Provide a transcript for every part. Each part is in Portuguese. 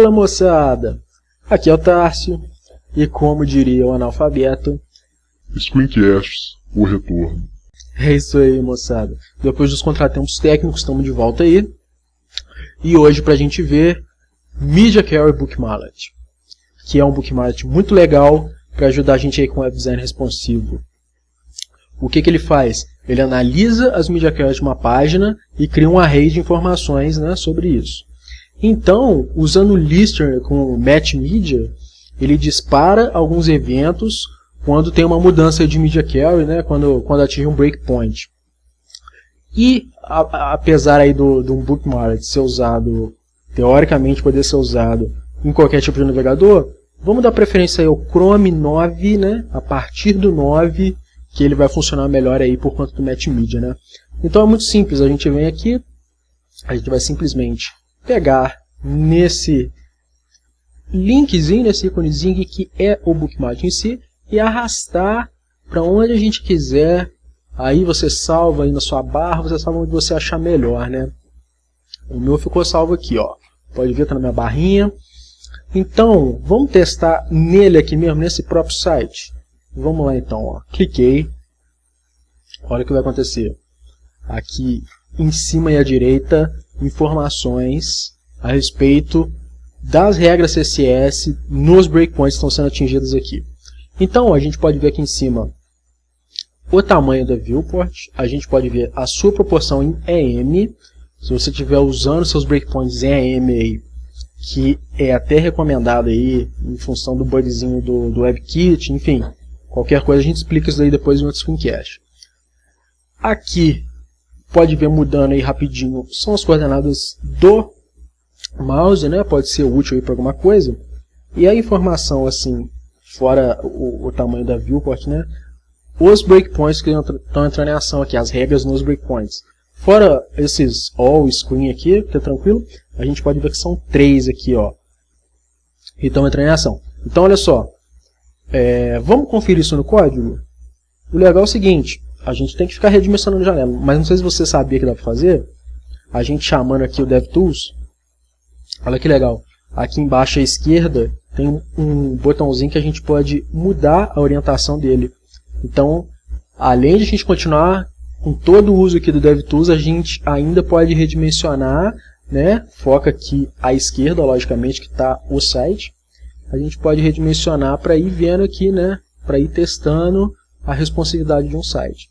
Fala moçada, aqui é o Tárcio, e como diria o analfabeto, Screencasts, o retorno. É isso aí moçada, depois dos contratempos técnicos estamos de volta aí, e hoje pra gente ver Media Query Bookmarlet, que é um bookmarlet muito legal para ajudar a gente aí com web design responsivo. O que ele faz? Ele analisa as media queries de uma página e cria um array de informações, né, sobre isso. Então, usando o listener com o match media, ele dispara alguns eventos quando tem uma mudança de media query, né, quando atinge um breakpoint. E apesar aí do bookmarlet ser usado, teoricamente poder ser usado em qualquer tipo de navegador, vamos dar preferência aí ao Chrome 9, né, a partir do 9, que ele vai funcionar melhor aí por conta do match media, né? Então é muito simples, a gente vem aqui, a gente vai simplesmente pegar nesse linkzinho, nesse íconezinho que é o bookmark em si, e arrastar para onde a gente quiser. Aí você salva aí na sua barra, você salva onde você achar melhor, né? O meu ficou salvo aqui, ó. Pode ver, tá na minha barrinha. Então, vamos testar nele aqui mesmo, nesse próprio site. Vamos lá então, ó. Cliquei. Olha o que vai acontecer. Aqui em cima e à direita, informações a respeito das regras CSS nos breakpoints que estão sendo atingidos aqui. Então, a gente pode ver aqui em cima o tamanho da viewport, a gente pode ver a sua proporção em EM. Se você estiver usando seus breakpoints em EM aí, que é até recomendado aí em função do bugzinho do WebKit, enfim. Qualquer coisa a gente explica isso daí depois em outro screencast. Aqui, pode ver mudando aí rapidinho, são as coordenadas do mouse, né? Pode ser útil para alguma coisa. E a informação assim, fora o tamanho da viewport, né? Os breakpoints que estão entrando em ação aqui, as regras nos breakpoints. Fora esses all screen aqui, que é tranquilo, a gente pode ver que são 3 aqui, ó. E estão entrando em ação. Então, olha só. Vamos conferir isso no código? O legal é o seguinte, a gente tem que ficar redimensionando a janela, mas não sei se você sabia que dá para fazer. A gente chamando aqui o DevTools, olha que legal, aqui embaixo à esquerda tem um botãozinho que a gente pode mudar a orientação dele. Então, além de a gente continuar com todo o uso aqui do DevTools, a gente ainda pode redimensionar, né? Foca aqui à esquerda, logicamente, que está o site. A gente pode redimensionar para ir vendo aqui, né, para ir testando a responsividade de um site.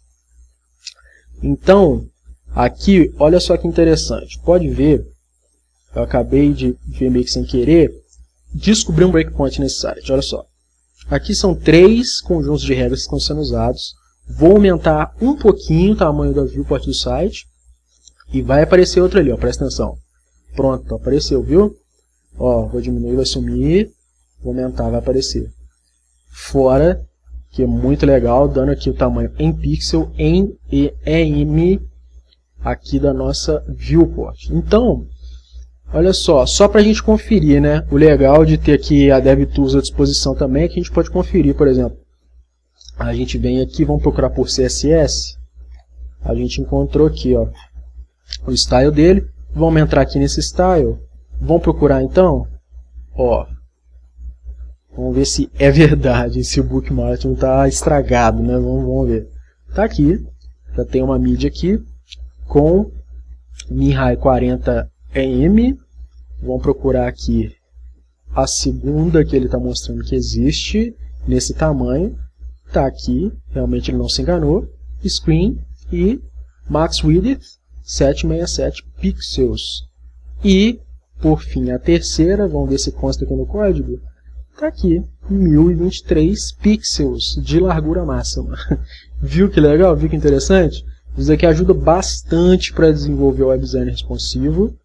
Então, aqui, olha só que interessante. Pode ver, eu acabei de ver meio que sem querer, descobrir um breakpoint nesse site. Olha só. Aqui são 3 conjuntos de regras que estão sendo usados. Vou aumentar um pouquinho o tamanho da viewport do site e vai aparecer outro ali, ó, presta atenção. Pronto, apareceu, viu? Ó, vou diminuir, vai sumir. Vou aumentar, vai aparecer. Fora, que é muito legal, dando aqui o tamanho em pixel, em EM, aqui da nossa viewport. Então, olha só para a gente conferir, né? O legal de ter aqui a DevTools à disposição também é que a gente pode conferir, por exemplo. A gente vem aqui, vamos procurar por CSS. A gente encontrou aqui, ó, o style dele. Vamos entrar aqui nesse style. Vamos procurar então, ó. Vamos ver se é verdade, se o bookmark não está estragado, né? Vamos ver. Está aqui, já tem uma mídia aqui com min-high 40 EM. Vamos procurar aqui a segunda que ele está mostrando que existe nesse tamanho. Está aqui, realmente ele não se enganou. Screen e max width 767 pixels. E, por fim, a terceira, vamos ver se consta aqui no código. Está aqui, 1023 pixels de largura máxima. Viu que legal? Viu que interessante? Isso aqui ajuda bastante para desenvolver o web design responsivo.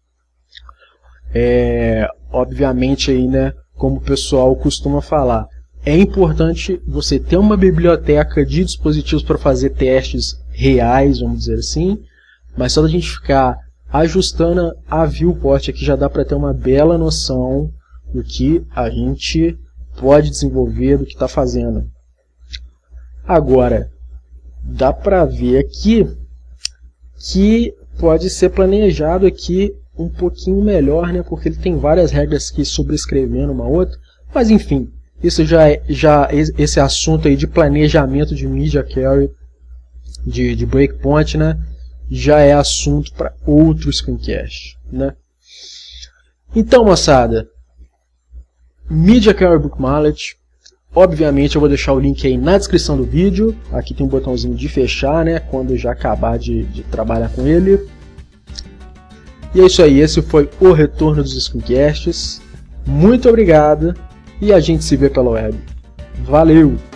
Obviamente, aí, né, como o pessoal costuma falar, é importante você ter uma biblioteca de dispositivos para fazer testes reais, vamos dizer assim. Mas só da gente ficar ajustando a viewport aqui já dá para ter uma bela noção do que a gente pode desenvolver, do que está fazendo. Agora, dá para ver aqui que pode ser planejado aqui um pouquinho melhor, né? Porque ele tem várias regras que sobrescrevendo uma outra. Mas enfim, isso esse assunto aí de planejamento de media carry, de breakpoint, né? Já é assunto para outro screencast, né? Então, moçada, Media Carry Book Mallet, obviamente eu vou deixar o link aí na descrição do vídeo. Aqui tem um botãozinho de fechar, né? Quando eu já acabar de trabalhar com ele. E é isso aí, esse foi o retorno dos screencasts. Muito obrigado e a gente se vê pela web. Valeu!